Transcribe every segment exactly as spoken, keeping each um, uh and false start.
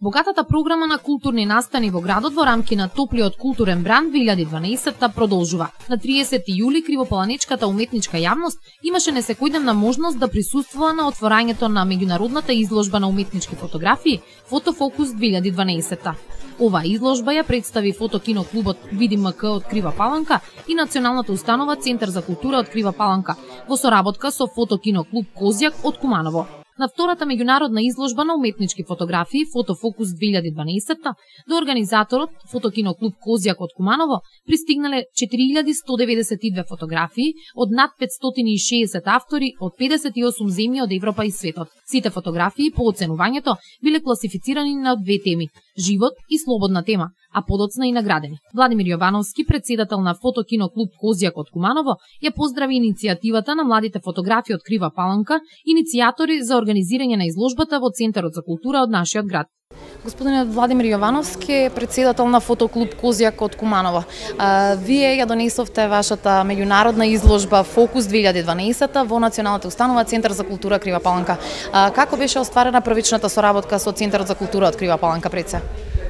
Богатата програма на културни настани во градот во рамки на топлиот културен бранд две илјади и дванаесетта продолжува. На триесети јули кривопаланичката уметничка јавност имаше несекојдневна можност да присуствува на отворањето на меѓународната изложба на уметнички фотографии Фотофокус две илјади и дванаесетта. Оваа изложба ја представи фотокино клубот Види МК од Крива Паланка и Националната установа Центар за култура од Крива Паланка во соработка со фотокино клуб Козјак од Куманово. На втората меѓународна изложба на уметнички фотографии Фотофокус две илјади и дванаесетта до организаторот Фотокино клуб Козјак од Куманово пристигнале четири илјади сто деветдесет и две фотографии од над петстотини и шеесет автори од педесет и осум земји од Европа и светот. Сите фотографии по оценувањето биле класифицирани на две теми – живот и слободна тема, а подоцна и наградени. Владимир Јовановски, председател на Фотокино клуб Козјак од Куманово, ја поздрави иницијативата на младите фотографи од Крива Паланка, иницијатори за организирање на изложбата во Центарот за култура од нашиот град. Господинот Владимир Јовановски е председател на Фотоклуб Козјак од Куманово. А, вие ја донесовте вашата меѓународна изложба Фокус две илјади и дванаесетта во Националната установа Центар за култура Крива Паланка. А, како беше остварена првичната соработка со Центарот за култура од Крива Паланка пред се?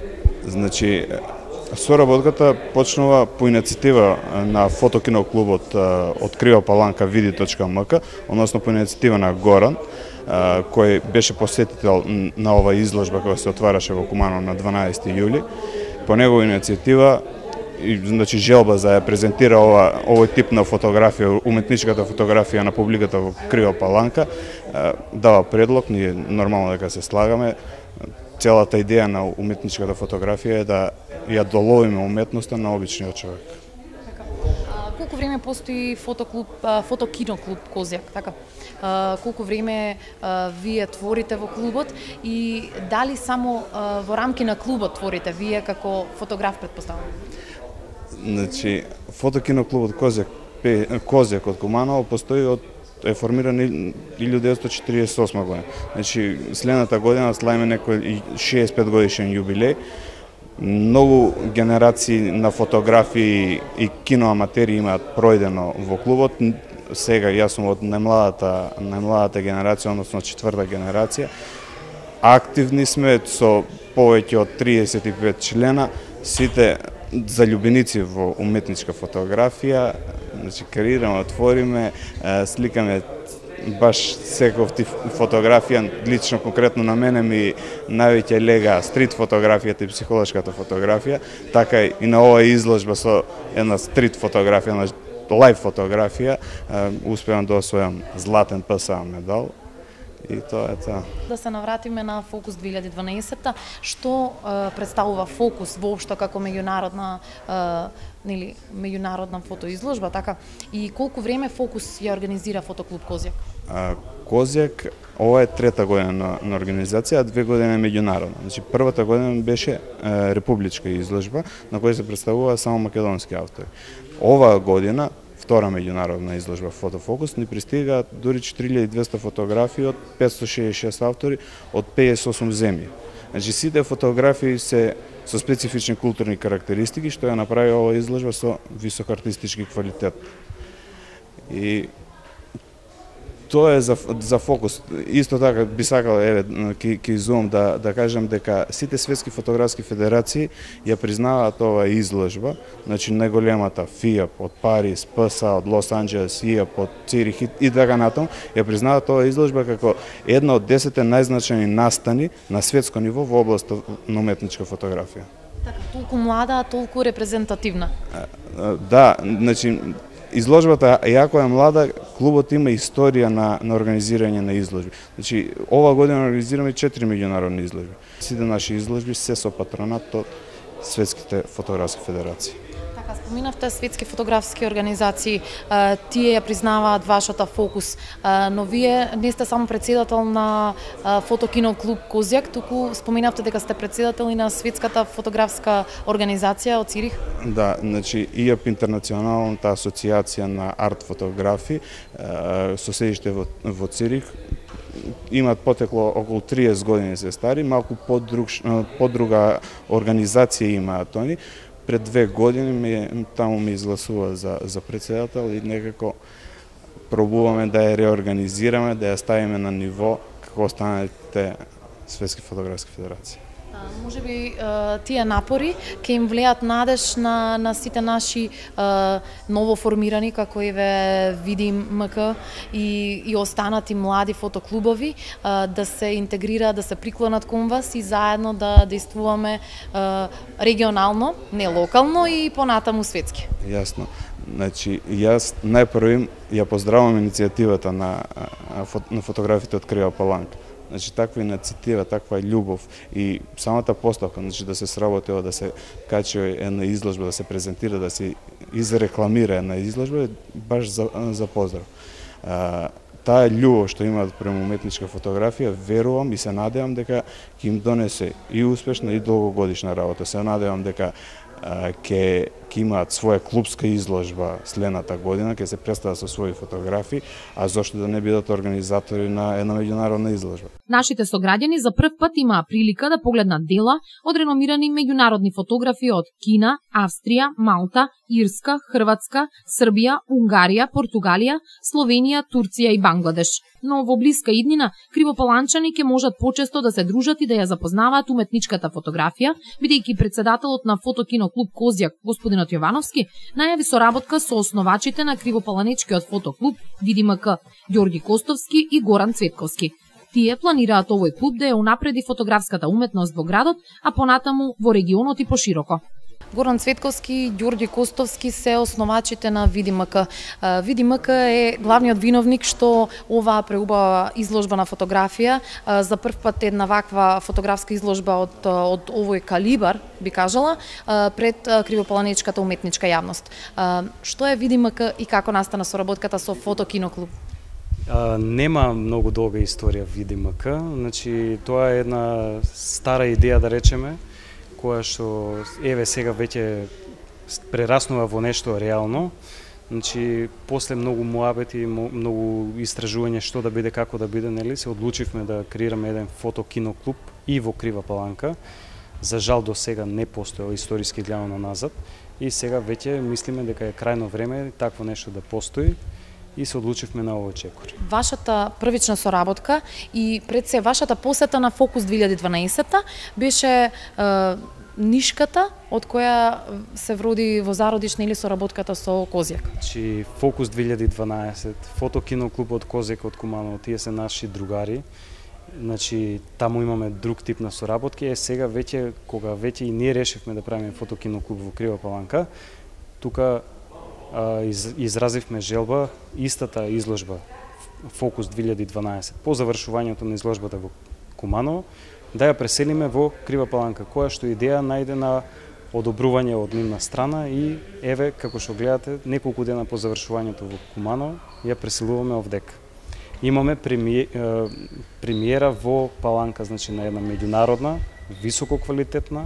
Значи, соработката почнува по иницијатива на Фотокино клубот од Крива Паланка Види точка МК, односно по иницијатива на Горан, кој беше посетител на ова изложба која се отвараше во Куманово на дванаесети јули. По негова иницијатива, значи желба за ја презентира ова овој тип на фотографија, уметничката фотографија на публиката во Крива Паланка, дава предлог, ние нормално дека се слагаме. Целата идеја на уметничката фотографија е да ја доловиме уметноста на обичниот човек. Така. А, колку време постои фотоклуб, фотокино клуб Козјак, така? А, колку време а, вие творите во клубот и дали само а, во рамки на клубот творите вие како фотограф, претпоставувам? Значи, фотокино клубот Козјак, Козјак од Куманово постои од е формиран илјада деветстотини четиридесет и осма година. Значи, следната година славиме некој шеесет и пет годишен јубилеј. Многу генерации на фотографии и киноаматери имаат пројдено во клубот. Сега јас сум од најмладата, најмладата генерација, односно четврта генерација. Активни сме со повеќе од триесет и пет члена, сите заљубеници во уметничка фотографија. Значи, креираме, отвориме, сликаме баш секој тип фотографија. Лично, конкретно на мене ми највеќе лега стрит фотографијата и психолошката фотографија, така и на оваа изложба со една стрит фотографија, на лајв фотографија, успеам да освојам златен ПСА медал. И тоа е тоа. Да се навратиме на Фокус две илјади и дванаесетта, што е, представува Фокус воопшто како меѓународна е, нели меѓународна фотоизложба, така, и колку време Фокус ја организира Фотоклуб Козјак? А, Козјак, ова е трета година на, на организација, а две години е меѓународна. Значи, првата година беше е, републичка изложба на која се представува само македонски автори. Оваа година втора меѓународна изложба Фотофокус ни пристигаат дури четири илјади и двесте фотографии од петстотини шеесет и шест автори од пеесет и осум земји. Значи, сите фотографии се со специфични културни карактеристики, што ја направи оваа изложба со висок артистички квалитет. И тоа е за, за Фокус. Исто така би сакал, еве, ќе ќе изумам да да кажам дека сите светски фотографски федерации ја признаваат оваа изложба, значи најголемата ФИАП од Париз, ПСА од Лос Анџелес, ИАП од Цирих и, и така натаму, ја признаваат оваа изложба како една од десетте најзначајни настани на светско ниво во областа на уметничка фотографија. Така, толку млада, а толку репрезентативна. Да, значи изложбата, јако е млада, клубот има историја на, на организирање на изложби. Значи, ова година организираме четири меѓународни изложби. Сите наши изложби се со патронат од светските фотографски федерации. Така, споминавте светски фотографски организации, тие ја признаваат вашата Фокус, но вие не сте само председател на Фотокино клуб Козјак, туку споминавте дека сте председател и на светската фотографска организација од Цирих. Да, значи ИАП, Интернационалната асоциација на арт фотографи, со седиште во, во Цирих, имаат потекло околу триесет години се стари, малку подруг, подруга организација имаат они. Пред две години ми, таму ми изгласува за, за председател и некако пробуваме да ја реорганизираме, да ја ставиме на ниво како останалите светски фотографски федерации. Може би тие напори ќе им влеат надеж на, на сите наши новоформирани, како еве Видим МК и, и останати млади фотоклубови, да се интегрираат, да се приклонат кон вас и заедно да действуваме регионално, не локално и понатаму светски. Јасно. Значи, јас најпрво ја поздравам иницијативата на, на фотографите од Крива Паланка. Значи, таква иницијатива, таква љубов и самата поставка, значи да се сработи, да се качи една изложба, да се презентира, да се изрекламира една изложба, е баш за, за поздрав. А, таа љубов што имаат према уметничка фотографија, верувам и се надевам дека ќе им донесе и успешна и долгогодишна работа. Се надевам дека ќе ќе имаат своја клубска изложба следната година, ќе се представат со своји фотографии, а зошто да не бидат организатори на една меѓународна изложба. Нашите сограѓани за прв пат имаа прилика да погледнат дела од реномирани меѓународни фотографи од Кина, Австрија, Малта, Ирска, Хрватска, Србија, Унгарија, Португалија, Словенија, Турција и Бангладеш. Но во блиска иднина кривопаланчани ќе можат почесто да се дружат и да ја запознаваат уметничката фотографија, бидејќи председателот на Фотокино клуб Козјак, господинот Јовановски, најави соработка со основачите на кривопаланечкиот фотоклуб Видим МК, Ѓорги Костовски и Горан Цветковски. Тие планираат овој клуб да ја унапреди фотографската уметност во градот, а понатаму во регионот и пошироко. Горан Цветковски и Ѓорги Костовски се основачите на Видим МК. Видим МК е главниот виновник што оваа преубава изложба на фотографија, за прв пат една ваква фотографска изложба од, од овој калибар, би кажала, пред кривопаланечката уметничка јавност. Што е Видим МК и како настана соработката со Фотокино клуб? А, нема многу долга историја Видим МК, значи тоа е една стара идеја, да речеме, која што еве сега веќе прераснува во нешто реално. Значи после многу муабети, многу истражување што да биде, како да биде, нели, се одлучивме да креираме еден фотокино клуб и во Крива Паланка. За жал до сега не постоел историски гледано назад и сега веќе мислиме дека е крајно време такво нешто да постои и се одлучивме на овој чекор. Вашата првична соработка и пред се вашата посета на Фокус две илјади и дванаесетта беше е, нишката од која се вроди во зародиш или соработката со Козјак. Значи Фокус две илјади и дванаесет, Фотокино клуб од Козјак од Куманово, тие се наши другари. Значи таму имаме друг тип на соработки, е сега веќе кога веќе и ние решивме да правиме Фотокино клуб во Крива Паланка, тука Из, изразивме желба истата изложба Фокус две илјади и дванаесет по завршувањето на изложбата во Куманово да ја преселиме во Крива Паланка, која што идеја најде на одобрување од нивна страна и еве како што гледате неколку дена по завршувањето во Куманово ја преселуваме овдека. Имаме премиера во Паланка, значи на една меѓународна, високо квалитетна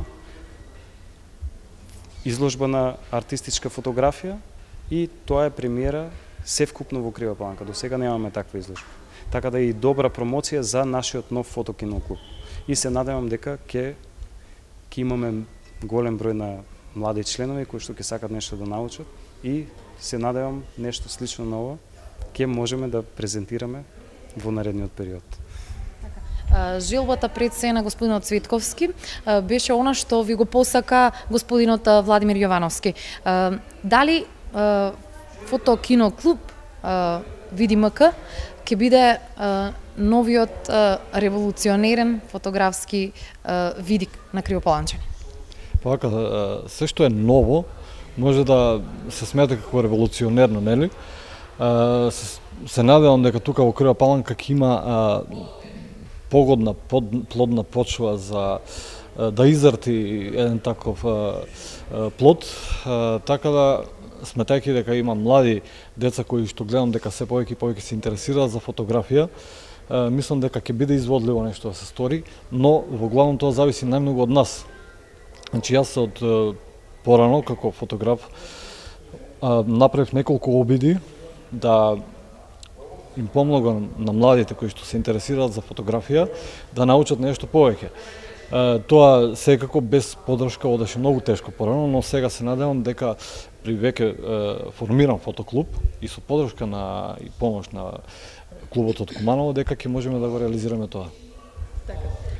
изложба на артистичка фотографија. И тоа е премиера севкупно во Крива Паланка. До сега немаме таква изложба. Така да е и добра промоција за нашиот нов фотокино клуб. И се надевам дека ќе ќе имаме голем број на млади членови кои што ќе сакат нешто да научат и се надевам нешто слично на ова ќе можеме да презентираме во наредниот период. Желбата пред се на господинот Цветковски беше она што ви го посака господинот Владимир Јовановски. Дали Фотокино клуб Видим МК ќе биде новиот револуционерен фотографски видик на кривопаланчани? Пака, се што е ново може да се смета како револуционерно, нели? Се, се надевам дека тука во Крива Паланка ќе има погодна, плодна почва за да израти еден таков плод, така да сметајќи дека има млади деца кои што гледам дека се повеќе и повеќе се интересираат за фотографија, мислам дека ќе биде изводливо нешто да се стори, но во главно тоа зависи најмногу од нас. Значи јас од порано како фотограф направив неколку обиди да им помогам на младите кои што се интересираат за фотографија да научат нешто повеќе. Тоа секако без поддршка одеше многу тешко порано, но сега се надевам дека при веќе формиран фотоклуб и со поддршка на и помош на клубот од Куманово дека ќе можеме да го реализираме тоа. Така.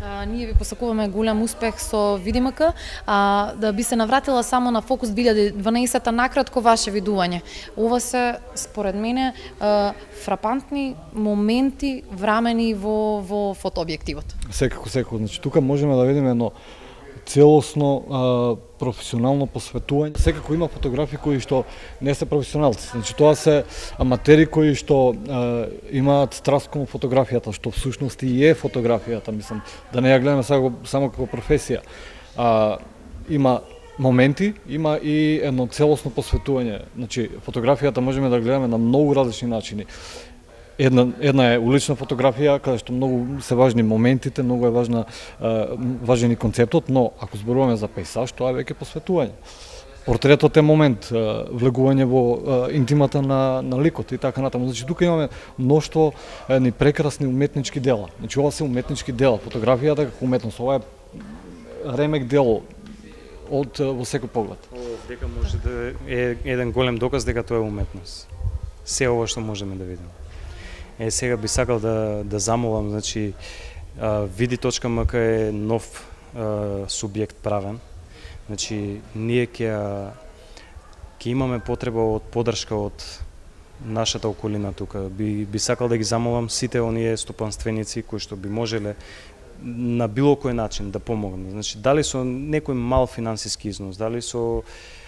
А, ние ви посакуваме голем успех со ВидиМК, а да би се навратила само на Фокус две илјади и дванаесетта накратко ваше видување. Ова се според мене фрапантни моменти врамени во во фотообјективот. Секако, секако. Значи тука можеме да видиме едно целосно а, професионално посветување. Секако има фотографии кои што не се професионалци. Значи тоа се аматери кои што а, имаат страст кон фотографијата, што всушност и е фотографијата, мислам, да не ја гледаме само, само како професија. А, има моменти, има и едно целосно посветување. Значи фотографијата можеме да гледаме на многу различни начини. Една, една е улична фотографија, каде што многу се важни моментите, многу е важна, важен и концептот, но ако зборуваме за пейсаж, тоа е веќе посветување. Портретот е момент, влегување во интимата на, на ликот и така натаму. Значи тука имаме мноштво едни прекрасни уметнички дела. Значи ова се уметнички дела, фотографијата како уметност, ова е ремек дело од во секој поглед. Дека може да е еден голем доказ дека тоа е уметност. Се ова што можеме да видиме. Е, сега би сакал да, да замолам, значи, Види.мк е нов а, субјект правен. Значи, ние ќе ќе имаме потреба од подршка од нашата околина тука. Би, би сакал да ги замолам сите оние стопанственици кои што би можеле на било кој начин да помогнат. Значи, дали со некој мал финансиски износ, дали со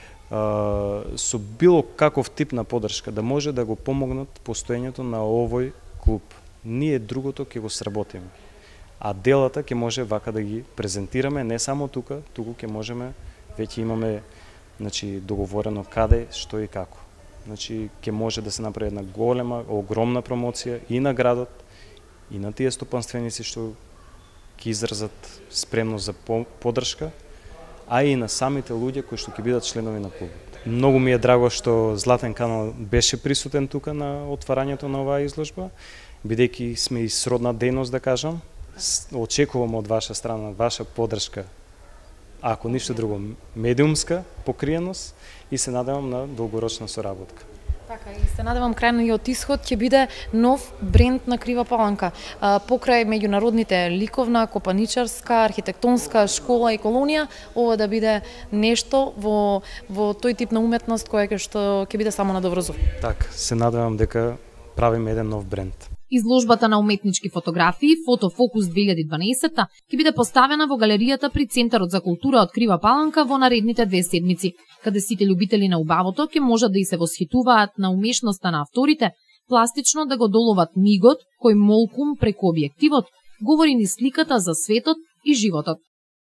Uh, со било каков тип на подршка, да може да го помогнат постоењето на овој клуб. Ние другото ќе го сработиме. А делата ќе може вака да ги презентираме не само тука, туку ќе можеме, веќе имаме, значи, договорено каде, што и како. Значи, ќе може да се направи една голема, огромна промоција и на градот, и на тие стопанственици што ќе изразат спремност за подршка, а и на самите луѓе кои што ќе бидат членови на клубот. Многу ми е драго што Златен канал беше присутен тука на отварањето на оваа изложба, бидејќи сме и сродна дејност, да кажам. Очекувам од ваша страна ваша подршка, ако ништо друго, медиумска покриеност, и се надевам на долгорочна соработка. Така, и се надевам крајниот исход ќе биде нов бренд на Крива Паланка. А, покрај меѓународните ликовна, копаничарска, архитектонска школа и колонија, ова да биде нешто во во тој тип на уметност која ќе што ќе биде само на добро зор. Така, се надевам дека правиме еден нов бренд. Изложбата на уметнички фотографии Фото Фокус две илјади и дванаесетта ќе биде поставена во галеријата при Центарот за култура од Крива Паланка во наредните две седмици, каде сите љубители на убавото ќе можат да и се восхитуваат на умешноста на авторите, пластично да го доловат мигот кој молкум преку објективот говори ни сликата за светот и животот.